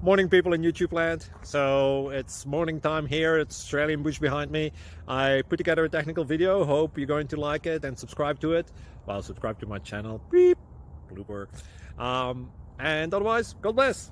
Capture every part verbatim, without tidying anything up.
Morning, people in YouTube land. So it's morning time here. It's Australian bush behind me. I put together a technical video. Hope you're going to like it and subscribe to it. Well, subscribe to my channel. Beep. Blooper. Um, and otherwise, God bless.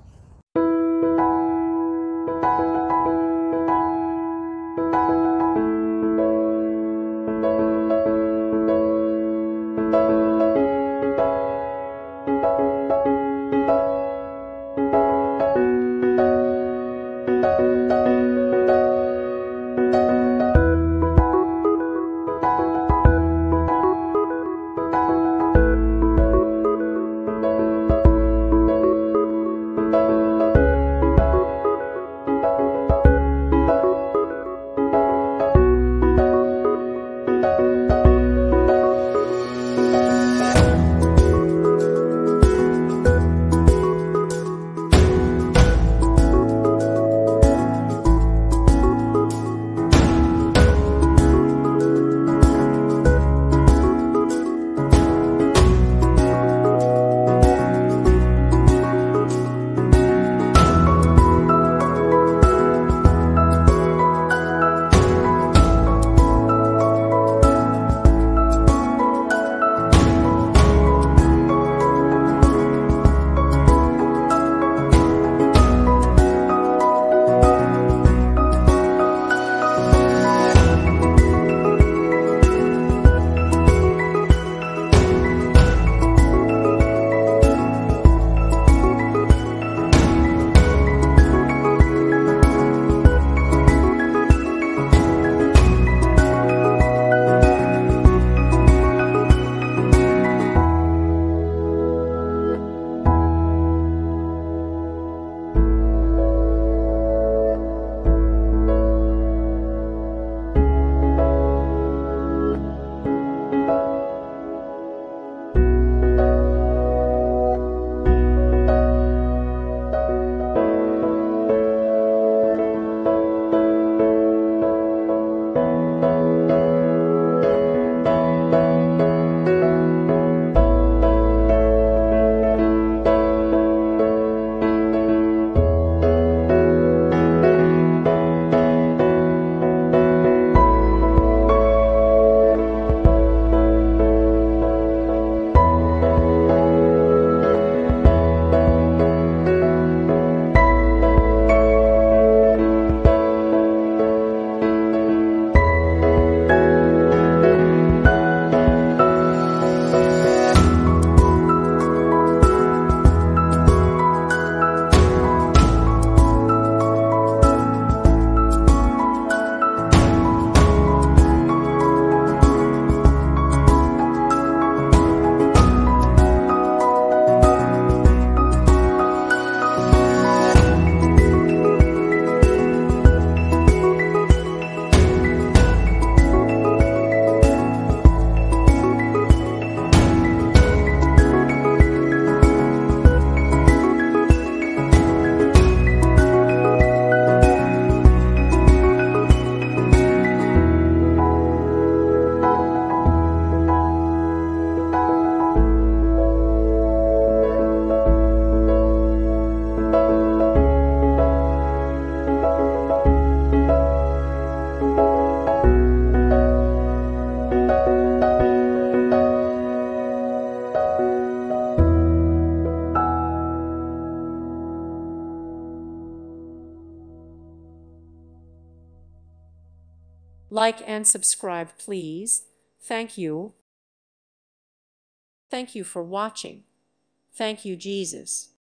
Like and subscribe, please. Thank you. Thank you for watching. Thank you, Jesus.